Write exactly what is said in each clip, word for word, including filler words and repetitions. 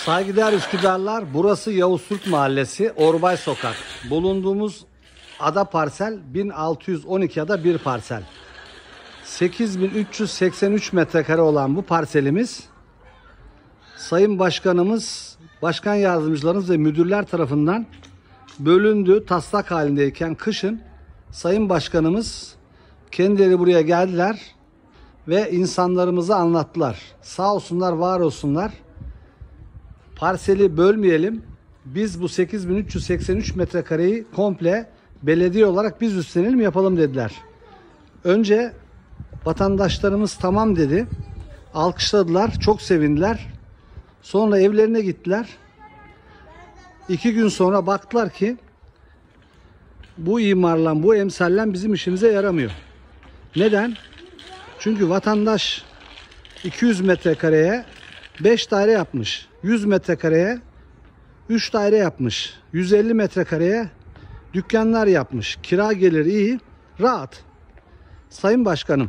Saygıdeğer Üsküdarlar, burası Yavuz Türk Mahallesi, Orbay Sokak. Bulunduğumuz ada parsel bin altı yüz on iki ada bir parsel. sekiz bin üç yüz seksen üç metrekare olan bu parselimiz, Sayın Başkanımız, Başkan Yardımcılarımız ve müdürler tarafından bölündü. Taslak halindeyken kışın Sayın Başkanımız kendileri buraya geldiler ve insanlarımıza anlattılar. Sağ olsunlar, var olsunlar. Parseli bölmeyelim. Biz bu sekiz bin üç yüz seksen üç metrekareyi komple belediye olarak biz üstlenelim, yapalım dediler. Önce vatandaşlarımız tamam dedi. Alkışladılar. Çok sevindiler. Sonra evlerine gittiler. İki gün sonra baktılar ki bu imarlan, bu emsallen bizim işimize yaramıyor. Neden? Çünkü vatandaş iki yüz metrekareye beş daire yapmış. yüz metrekareye üç daire yapmış. yüz elli metrekareye dükkanlar yapmış. Kira geliri iyi, rahat. Sayın Başkanım,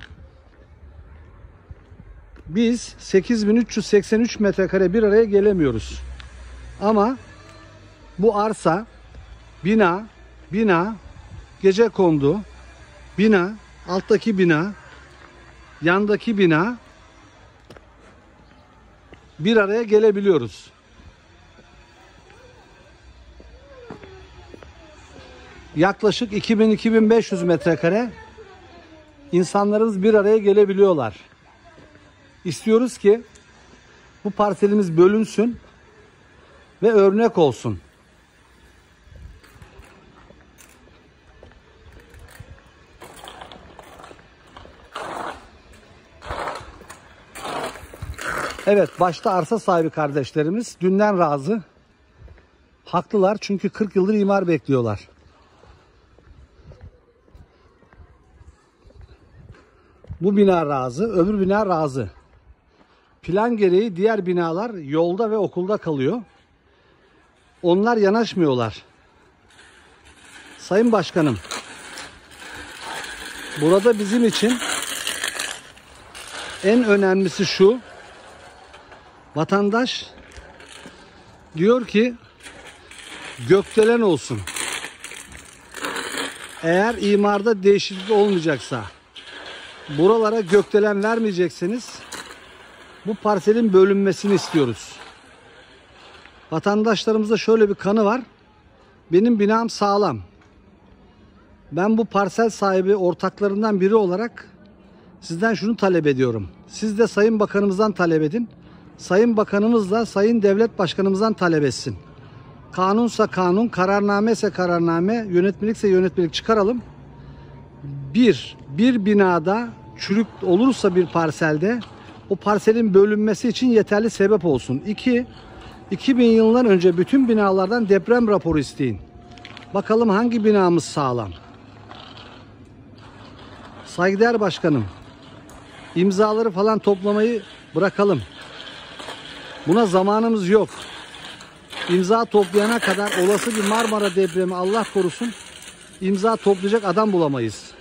biz sekiz bin üç yüz seksen üç metrekare bir araya gelemiyoruz. Ama bu arsa, bina, bina, gecekondu, bina, alttaki bina, yandaki bina, bir araya gelebiliyoruz. Yaklaşık iki bin iki bin beş yüz metrekare insanlarımız bir araya gelebiliyorlar. İstiyoruz ki bu parselimiz bölünsün ve örnek olsun. Evet, başta arsa sahibi kardeşlerimiz dünden razı. Haklılar, çünkü kırk yıldır imar bekliyorlar. Bu bina razı, öbür bina razı. Plan gereği diğer binalar yolda ve okulda kalıyor. Onlar yanaşmıyorlar. Sayın Başkanım, burada bizim için en önemlisi şu: vatandaş diyor ki gökdelen olsun. Eğer imarda değişiklik olmayacaksa, buralara gökdelen vermeyecekseniz bu parselin bölünmesini istiyoruz. Vatandaşlarımızda şöyle bir kanı var: benim binam sağlam. Ben bu parsel sahibi ortaklarından biri olarak sizden şunu talep ediyorum. Siz de Sayın Bakanımızdan talep edin. Sayın Bakanımız da Sayın Devlet Başkanımızdan talep etsin. Kanunsa kanun, kararname ise kararname, yönetmelikse yönetmelik çıkaralım. Bir, bir binada çürük olursa bir parselde, o parselin bölünmesi için yeterli sebep olsun. İki, iki bin yılından önce bütün binalardan deprem raporu isteyin. Bakalım hangi binamız sağlam. Saygıdeğer Başkanım, imzaları falan toplamayı bırakalım. Buna zamanımız yok. İmza toplayana kadar olası bir Marmara depremi, Allah korusun, imza toplayacak adam bulamayız.